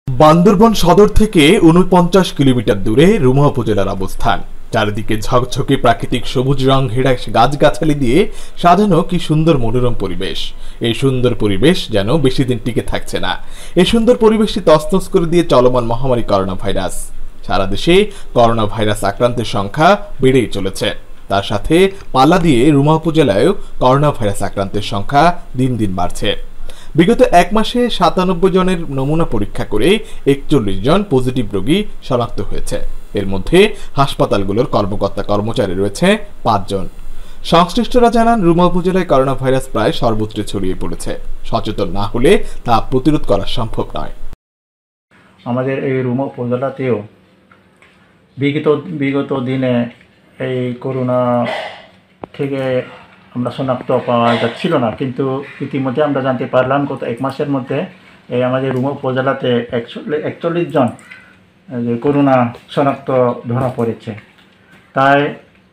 বান্দরবান সদর থেকে ৪৯ কিলোমিটার দূরে রুমা উপজেলার অবস্থান। চারিদিকে ঝকঝকে প্রাকৃতিক সবুজ রং ঘেরা গাছগাছালি দিয়ে সাজানো কি সুন্দর মনোরম পরিবেশ। এই সুন্দর পরিবেশ যেন বেশি দিন টিকে থাকছে না। এই সুন্দর পরিবেশটি তছনছ করে দিয়ে চলমান মহামারী করোনা ভাইরাস। সারা দেশে করোনা ভাইরাস আক্রান্তের সংখ্যা বেড়েই চলেছে। তার সাথে পাল্লা দিয়ে রুমা উপজেলায়ও করোনা ভাইরাস আক্রান্তের সংখ্যা দিন দিন বাড়ছে। বিগত এক মাসে ৯৭ জনের নমুনা পরীক্ষা করে ৪১ জন পজিটিভ রোগী শনাক্ত হয়েছে। এর মধ্যে হাসপাতালগুলোর কর্মকর্তা কর্মচারী রয়েছে ৫ জন। সংশ্লিষ্টরা জানান, রুমা উপজেলায় করোনা ভাইরাস প্রায় সর্বত্র ছড়িয়ে পড়েছে। সচেতন না হলে তা প্রতিরোধ করা সম্ভব নয়। আমাদের এই রুমা উপজেলাতেও বিগত দিনে এই করোনা থেকে আমরা শনাক্ত পাওয়া যাচ্ছিল না, কিন্তু ইতিমধ্যে আমরা জানতে পারলাম গত এক মাসের মধ্যে এই আমাদের রুমা উপজেলাতে ৪১ জন যে করোনা শনাক্ত ধরা পড়েছে। তাই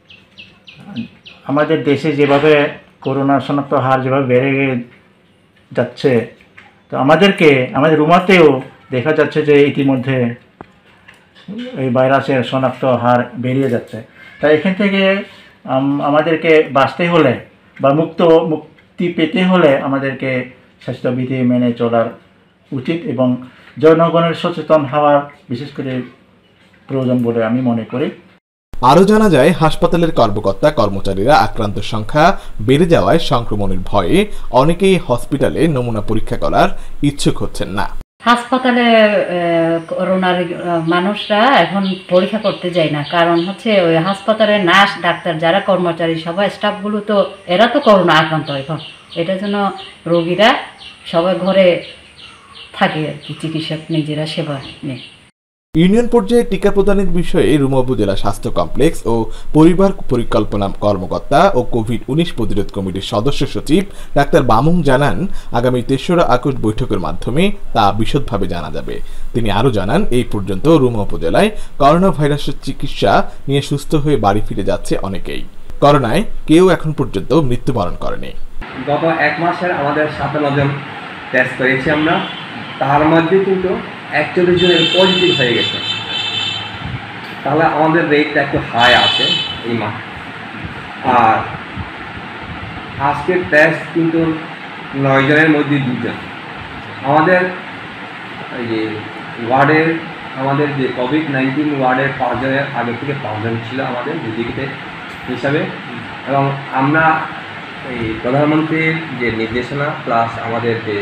আমাদের দেশে যেভাবে করোনা শনাক্ত হার যেভাবে বেড়ে যাচ্ছে, তো আমাদের রুমাতেও দেখা যাচ্ছে যে ইতিমধ্যে এই ভাইরাসের শনাক্ত হার বেরিয়ে যাচ্ছে। তাই এখান থেকে আমাদেরকে বাঁচতে হলে বা মুক্তি পেতে হলে আমাদেরকে স্বাস্থ্যবিধি মেনে চলার উচিত এবং জনগণের সচেতন হওয়ার বিশেষ করে প্রয়োজন বলে আমি মনে করি। আরও জানা যায়, হাসপাতালের কর্মকর্তা কর্মচারীরা আক্রান্ত সংখ্যা বেড়ে যাওয়ায় সংক্রমণের ভয়ে অনেকেই হসপিটালে নমুনা পরীক্ষা করার ইচ্ছুক হচ্ছেন না। হাসপাতালে করোনার মানুষরা এখন পরীক্ষা করতে যায় না, কারণ হচ্ছে ওই হাসপাতালের নার্স ডাক্তার যারা কর্মচারী সবাই স্টাফগুলো তো এরা তো করোনা আক্রান্ত। এখন এটার জন্য রোগীরা সবাই ঘরে থাকে আর কি, চিকিৎসক নিজেরা সেবা নেয়। ইউনিয়ন পর্যায়ে টিকা প্রদানের বিষয়ে রুমা উপজেলা স্বাস্থ্য কমপ্লেক্স ও পরিবার পরিকল্পনা কর্মকর্তা ও কোভিড-১৯ প্রতিরোধ কমিটির সদস্য সচিব ডাক্তার বামুং জানান, আগামী ৩রা আগস্ট বৈঠকের মাধ্যমে তা বিশদভাবে জানা যাবে। তিনি আরও জানান, এই পর্যন্ত রুমা উপজেলায় করোনা ভাইরাসের চিকিৎসা নিয়ে সুস্থ হয়ে বাড়ি ফিরে যাচ্ছে অনেকেই। করোনায় কেউ এখন পর্যন্ত মৃত্যুবরণ করেনি। গত এক মাসের আমাদের ৫৭ জন টেস্ট করেছি আমরা, তার মধ্যে কিন্তু ৪১ জনের পজিটিভ হয়ে গেছে। তাহলে আমাদের রেটটা একটু হাই আছে এই মাস। আর আজকের টেস্ট কিন্তু ৯ জনের মধ্যে ২ জন। আমাদের এই যে ওয়ার্ডের আমাদের যে কোভিড-১৯ ওয়ার্ডের ৫ জনের আগে থেকে ৫ জন ছিল আমাদের ডিজিকে হিসাবে, এবং আমরা এই প্রধানমন্ত্রীর যে নির্দেশনা প্লাস আমাদের যে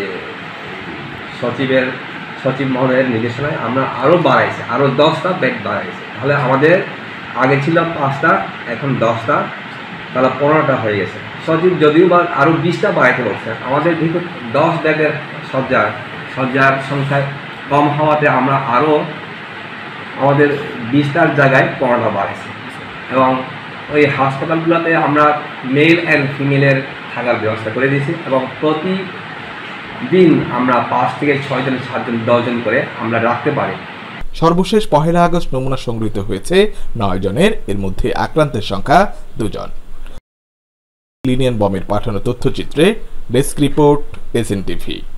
সচিব মহোদয়ের নির্দেশনায় আমরা আরও বাড়াইছি, আরও 10টা বেড বাড়াইছি। তাহলে আমাদের আগে ছিল 5টা, এখন 10টা, তাহলে 15টা হয়ে গেছে। সচিব যদিও বা আরও 20টা বাড়াইতে বলছে, আমাদের যেহেতু 10 বেডের শয্যার সংখ্যা কম হওয়াতে আমরা আরও আমাদের 20টার জায়গায় 15টা বাড়াইছি। এবং ওই হাসপাতালগুলোতে আমরা মেল অ্যান্ড ফিমেলের থাকার ব্যবস্থা করে দিয়েছি, এবং প্রতিদিন আমরা 5 থেকে 6 জন 7 জন 10 জন করে আমরা রাখতে পারি। সর্বশেষ ১ আগস্ট নমুনা সংগৃহীত হয়েছে ৯ জনের, এর মধ্যে আক্রান্তের সংখ্যা 2 জন। লিনিয়ান বমের পাঠানো তথ্যচিত্রে ডেস্ক রিপোর্ট, SNTV।